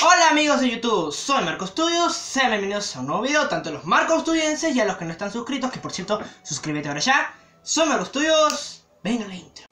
Hola amigos de YouTube, soy Marco Studios, sean bienvenidos a un nuevo video, tanto a los Marco Studienses y a los que no están suscritos, que por cierto, suscríbete ahora ya. Soy Marco Studios, venga la intro.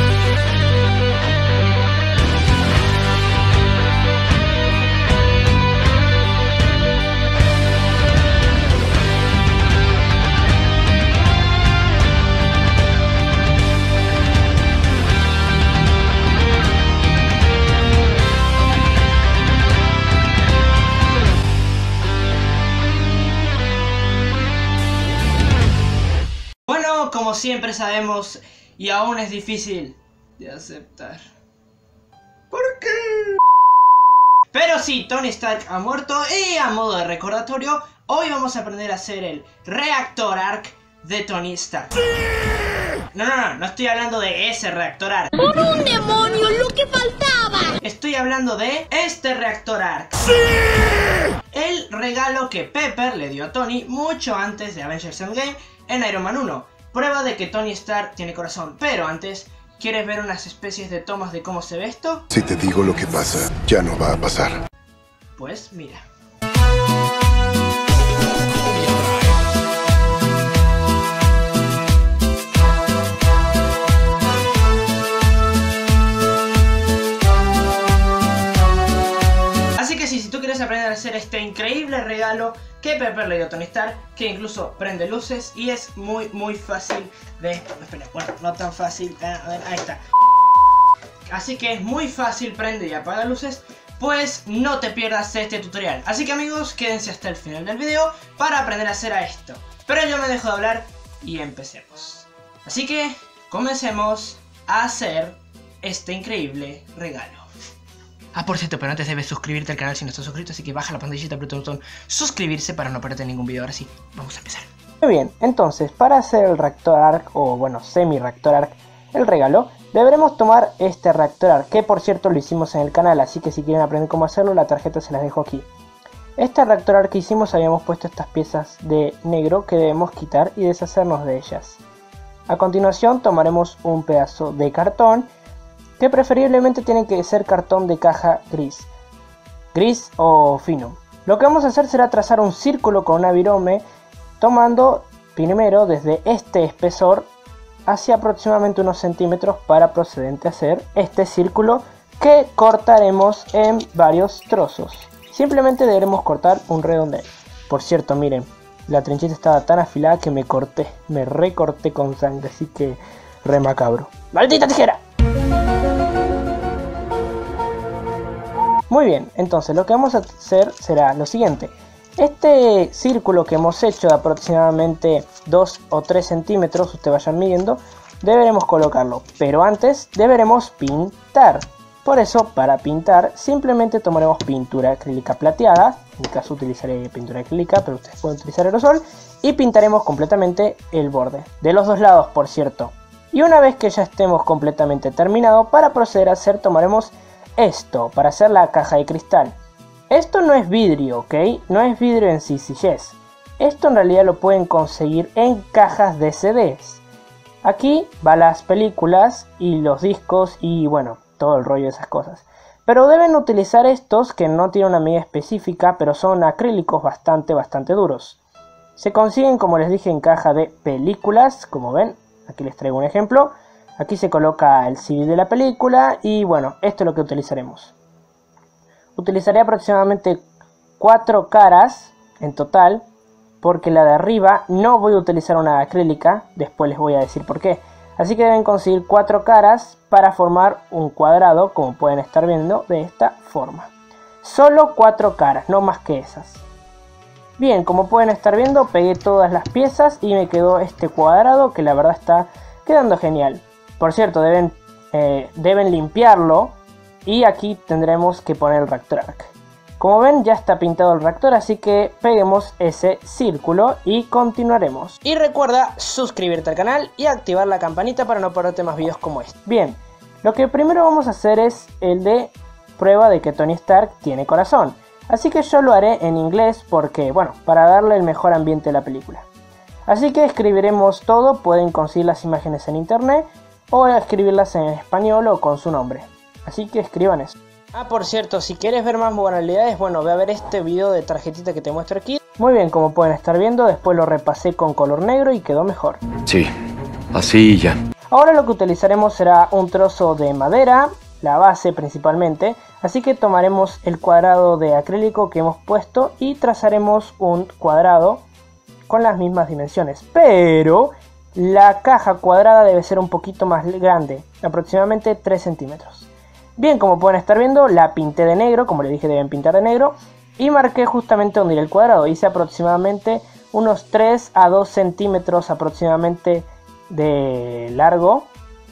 Como siempre sabemos, y aún es difícil de aceptar. ¿Por qué? Pero sí, Tony Stark ha muerto y a modo de recordatorio, hoy vamos a aprender a hacer el reactor arc de Tony Stark. ¡Sí! No estoy hablando de ese reactor arc. ¡Por un demonio, lo que faltaba! Estoy hablando de este reactor arc. ¡Sí! El regalo que Pepper le dio a Tony mucho antes de Avengers Endgame en Iron Man 1. Prueba de que Tony Stark tiene corazón, pero antes, ¿quieres ver unas especies de tomas de cómo se ve esto? Si te digo lo que pasa, ya no va a pasar. Pues mira. Así que sí, si tú quieres aprender a hacer este increíble regalo que Pepper le dio a Tony Stark, que incluso prende luces y es muy fácil de... Espera, bueno, no tan fácil, a ver, ahí está. Así que es muy fácil, prende y apaga luces, pues no te pierdas este tutorial. Así que amigos, quédense hasta el final del video para aprender a hacer esto. Pero yo me dejo de hablar y empecemos. Así que comencemos a hacer este increíble regalo. Ah, por cierto, pero antes debes suscribirte al canal si no estás suscrito, así que baja la pantallita, aprieta el botón suscribirse para no perderte ningún video. Ahora sí, vamos a empezar. Muy bien, entonces para hacer el reactor arc, o bueno, semi-reactor arc, el regalo, deberemos tomar este reactor arc, que por cierto lo hicimos en el canal, así que si quieren aprender cómo hacerlo, la tarjeta se las dejo aquí. Este reactor arc que hicimos, habíamos puesto estas piezas de negro que debemos quitar y deshacernos de ellas. A continuación tomaremos un pedazo de cartón, que preferiblemente tiene que ser cartón de caja gris o fino. Lo que vamos a hacer será trazar un círculo con una virome, tomando primero desde este espesor hacia aproximadamente unos centímetros para procedente a hacer este círculo que cortaremos en varios trozos. Simplemente deberemos cortar un redondel. Por cierto, miren, la trinchita estaba tan afilada que me recorté con sangre, así que re macabro. ¡Maldita tijera! Muy bien, entonces lo que vamos a hacer será lo siguiente. Este círculo que hemos hecho de aproximadamente 2 o 3 centímetros, ustedes vayan midiendo, deberemos colocarlo. Pero antes deberemos pintar. Por eso, para pintar, simplemente tomaremos pintura acrílica plateada. En mi caso utilizaré pintura acrílica, pero ustedes pueden utilizar aerosol. Y pintaremos completamente el borde. De los dos lados, por cierto. Y una vez que ya estemos completamente terminados, para proceder a hacer, tomaremos esto para hacer la caja de cristal. Esto no es vidrio, ¿ok? No es vidrio en sí, yes. Esto en realidad lo pueden conseguir en cajas de CDs. Aquí van las películas y los discos y bueno, todo el rollo de esas cosas. Pero deben utilizar estos que no tienen una medida específica, pero son acrílicos bastante duros. Se consiguen, como les dije, en caja de películas, como ven. Aquí les traigo un ejemplo. Aquí se coloca el CD de la película y bueno, esto es lo que utilizaremos. Utilizaré aproximadamente 4 caras en total, porque la de arriba no voy a utilizar una acrílica, después les voy a decir por qué. Así que deben conseguir 4 caras para formar un cuadrado, como pueden estar viendo, de esta forma. Solo 4 caras, no más que esas. Bien, como pueden estar viendo, pegué todas las piezas y me quedó este cuadrado que la verdad está quedando genial. Por cierto, deben limpiarlo y aquí tendremos que poner el reactor arc. Como ven, ya está pintado el reactor, así que peguemos ese círculo y continuaremos. Y recuerda suscribirte al canal y activar la campanita para no perderte más videos como este. Bien, lo que primero vamos a hacer es el de prueba de que Tony Stark tiene corazón. Así que yo lo haré en inglés porque, bueno, para darle el mejor ambiente a la película. Así que escribiremos todo, pueden conseguir las imágenes en internet o escribirlas en español o con su nombre. Así que escriban eso. Ah, por cierto, si quieres ver más manualidades, bueno, ve a ver este video de tarjetita que te muestro aquí. Muy bien, como pueden estar viendo, después lo repasé con color negro y quedó mejor. Sí, así ya. Ahora lo que utilizaremos será un trozo de madera, la base principalmente, así que tomaremos el cuadrado de acrílico que hemos puesto y trazaremos un cuadrado con las mismas dimensiones, pero la caja cuadrada debe ser un poquito más grande, aproximadamente 3 centímetros. Bien, como pueden estar viendo, la pinté de negro, como les dije deben pintar de negro, y marqué justamente donde irá el cuadrado. Hice aproximadamente unos 3 a 2 centímetros aproximadamente de largo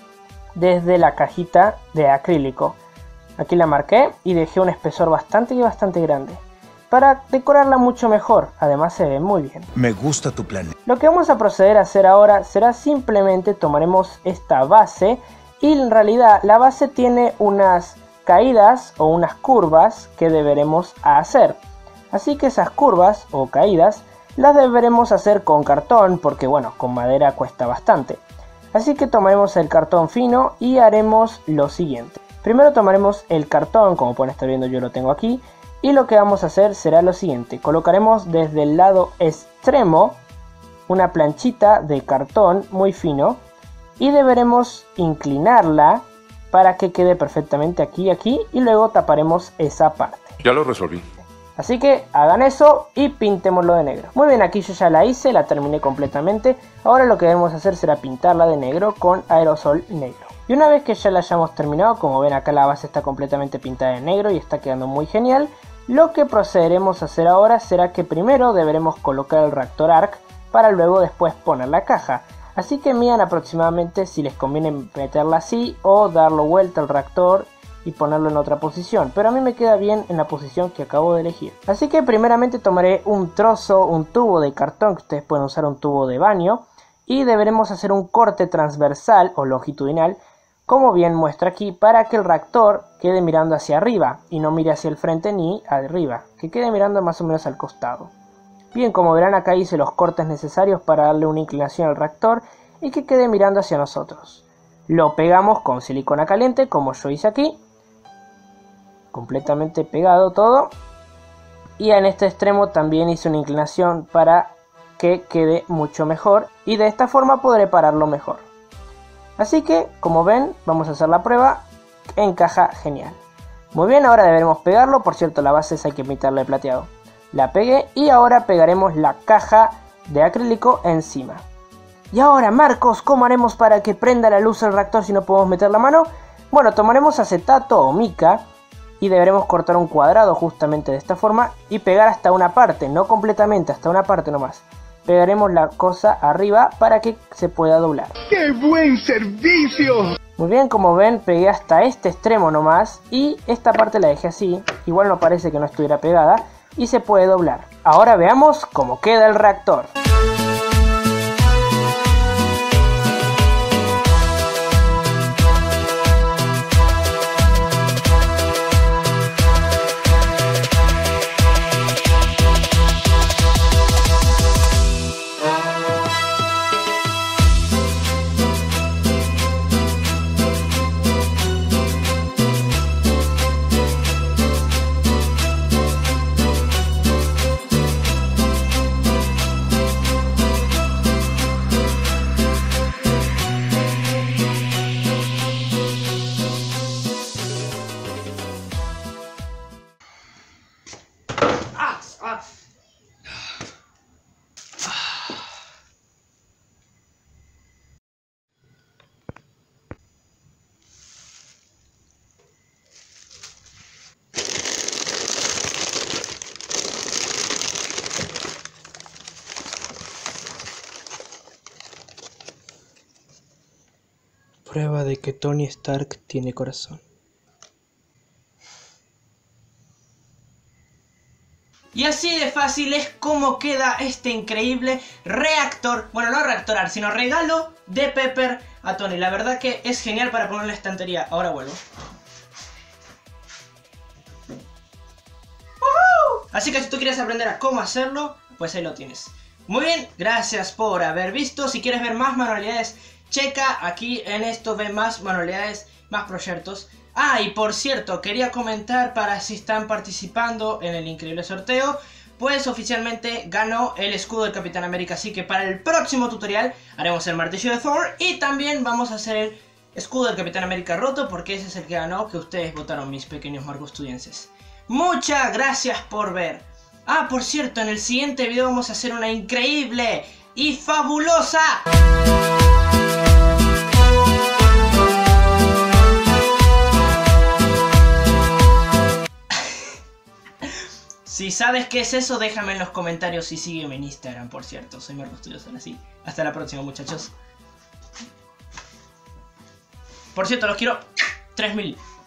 desde la cajita de acrílico. Aquí la marqué y dejé un espesor bastante grande para decorarla mucho mejor. Además se ve muy bien. Me gusta tu plan. Lo que vamos a proceder a hacer ahora será simplemente tomaremos esta base y en realidad la base tiene unas caídas o unas curvas que deberemos hacer. Así que esas curvas o caídas las deberemos hacer con cartón porque bueno, con madera cuesta bastante. Así que tomaremos el cartón fino y haremos lo siguiente. Primero tomaremos el cartón, como pueden estar viendo yo lo tengo aquí. Y lo que vamos a hacer será lo siguiente. Colocaremos desde el lado extremo una planchita de cartón muy fino. Y deberemos inclinarla para que quede perfectamente aquí y aquí. Y luego taparemos esa parte. Ya lo resolví. Así que hagan eso y pintémoslo de negro. Muy bien, aquí yo ya la hice, la terminé completamente. Ahora lo que debemos hacer será pintarla de negro con aerosol negro. Y una vez que ya la hayamos terminado, como ven acá la base está completamente pintada de negro y está quedando muy genial. Lo que procederemos a hacer ahora será que primero deberemos colocar el reactor ARC para luego después poner la caja. Así que midan aproximadamente si les conviene meterla así o darlo vuelta al reactor y ponerlo en otra posición, pero a mí me queda bien en la posición que acabo de elegir. Así que primeramente tomaré un tubo de cartón, que ustedes pueden usar un tubo de baño, y deberemos hacer un corte transversal o longitudinal, como bien muestra aquí, para que el reactor quede mirando hacia arriba y no mire hacia el frente ni arriba, que quede mirando más o menos al costado. Bien, como verán acá hice los cortes necesarios para darle una inclinación al reactor y que quede mirando hacia nosotros. Lo pegamos con silicona caliente, como yo hice aquí, completamente pegado todo, y en este extremo también hice una inclinación para que quede mucho mejor y de esta forma podré pararlo mejor. Así que como ven vamos a hacer la prueba, encaja genial. Muy bien, ahora deberemos pegarlo, por cierto la base hay que pintarle plateado. La pegué y ahora pegaremos la caja de acrílico encima. Y ahora Marcos, ¿cómo haremos para que prenda la luz el reactor si no podemos meter la mano? Bueno, tomaremos acetato o mica y deberemos cortar un cuadrado justamente de esta forma y pegar hasta una parte, no completamente, hasta una parte nomás. Pegaremos la cosa arriba para que se pueda doblar. ¡Qué buen servicio! Muy bien, como ven pegué hasta este extremo nomás y esta parte la dejé así, igual no parece que no estuviera pegada y se puede doblar. Ahora veamos cómo queda el reactor. Prueba de que Tony Stark tiene corazón. Y así de fácil es como queda este increíble reactor, bueno no reactor, sino regalo de Pepper a Tony. La verdad que es genial para poner en la estantería. Ahora vuelvo. Así que si tú quieres aprender a cómo hacerlo, pues ahí lo tienes. Muy bien, gracias por haber visto. Si quieres ver más manualidades, checa aquí en esto, ve más manualidades, más proyectos. Ah, y por cierto, quería comentar para si están participando en el increíble sorteo, pues oficialmente ganó el escudo del Capitán América, así que para el próximo tutorial haremos el martillo de Thor y también vamos a hacer el escudo del Capitán América roto, porque ese es el que ganó, que ustedes votaron, mis pequeños marcostudienses. Muchas gracias por ver. Ah, por cierto, en el siguiente video vamos a hacer una increíble y fabulosa... Si sabes qué es eso, déjame en los comentarios y sígueme en Instagram, por cierto. Soy marcostudios, así. Hasta la próxima, muchachos. Por cierto, los quiero 3000.